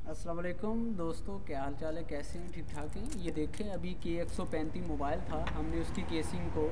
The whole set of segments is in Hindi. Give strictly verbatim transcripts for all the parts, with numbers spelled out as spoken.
अस्सलाम वालेकुम दोस्तों, क्या हाल चाल है? कैसे हैं? ठीक ठाक हैं? ये देखें, अभी के एक सौ पैंतीस मोबाइल था, हमने उसकी केसिंग को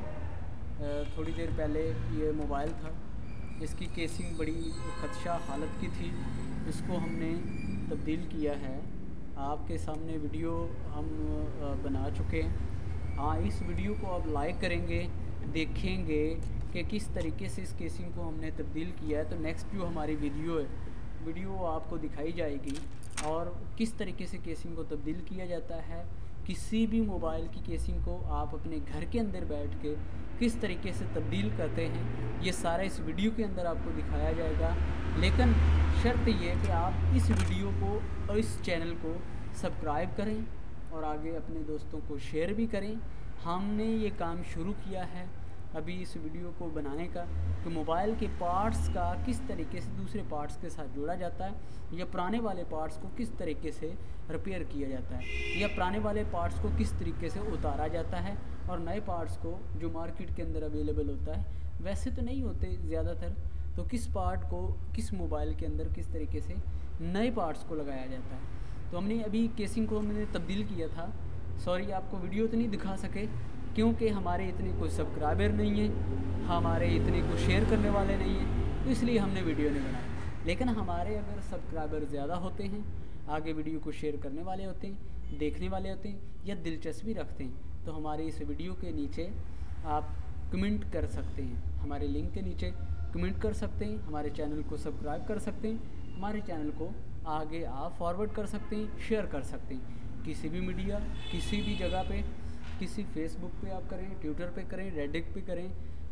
थोड़ी देर पहले, ये मोबाइल था, इसकी केसिंग बड़ी खदशा हालत की थी, इसको हमने तब्दील किया है। आपके सामने वीडियो हम बना चुके हैं। हाँ, इस वीडियो को आप लाइक करेंगे, देखेंगे कि किस तरीके से इस केसिंग को हमने तब्दील किया है, तो नेक्स्ट जो हमारी वीडियो है वीडियो आपको दिखाई जाएगी और किस तरीके से केसिंग को तब्दील किया जाता है। किसी भी मोबाइल की केसिंग को आप अपने घर के अंदर बैठ के किस तरीके से तब्दील करते हैं, ये सारा इस वीडियो के अंदर आपको दिखाया जाएगा। लेकिन शर्त ये है कि आप इस वीडियो को और इस चैनल को सब्सक्राइब करें और आगे अपने दोस्तों को शेयर भी करें। हमने ये काम शुरू किया है अभी इस वीडियो को बनाने का कि मोबाइल के पार्ट्स का किस तरीके से दूसरे पार्ट्स के साथ जोड़ा जाता है, या पुराने वाले पार्ट्स को किस तरीके से रिपेयर किया जाता है, या पुराने वाले पार्ट्स को किस तरीके से उतारा जाता है और नए पार्ट्स को जो मार्केट के अंदर अवेलेबल होता है, वैसे तो नहीं होते ज़्यादातर, तो किस पार्ट को किस मोबाइल के अंदर किस तरीके से नए पार्ट्स को लगाया जाता है। तो हमने अभी केसिंग को हमने तब्दील किया था। सॉरी, आपको वीडियो तो नहीं दिखा सके क्योंकि हमारे इतने कोई सब्सक्राइबर नहीं है, हमारे इतने को शेयर करने वाले नहीं हैं, तो इसलिए हमने वीडियो नहीं बनाई। लेकिन हमारे अगर सब्सक्राइबर ज़्यादा होते हैं, आगे वीडियो को शेयर करने वाले होते हैं, देखने वाले होते हैं, या दिलचस्पी रखते हैं, तो हमारे इस वीडियो के नीचे आप कमेंट कर सकते हैं, हमारे लिंक के नीचे कमेंट कर सकते हैं, हमारे चैनल को सब्सक्राइब कर सकते हैं, हमारे चैनल को आगे आप फॉरवर्ड कर सकते हैं, शेयर कर सकते हैं। किसी भी मीडिया, किसी भी जगह पे, किसी फेसबुक पे आप करें, ट्विटर पे करें, रेडिट पे करें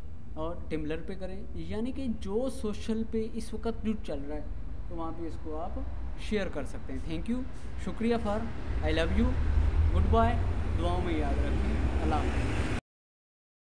और टिम्बलर पे करें, यानी कि जो सोशल पे इस वक्त जो चल रहा है तो वहाँ पे इसको आप शेयर कर सकते हैं। थैंक यू, शुक्रिया for, I love you, goodbye, दुआओं में याद रखें, अल्लाह हाफ़िज़।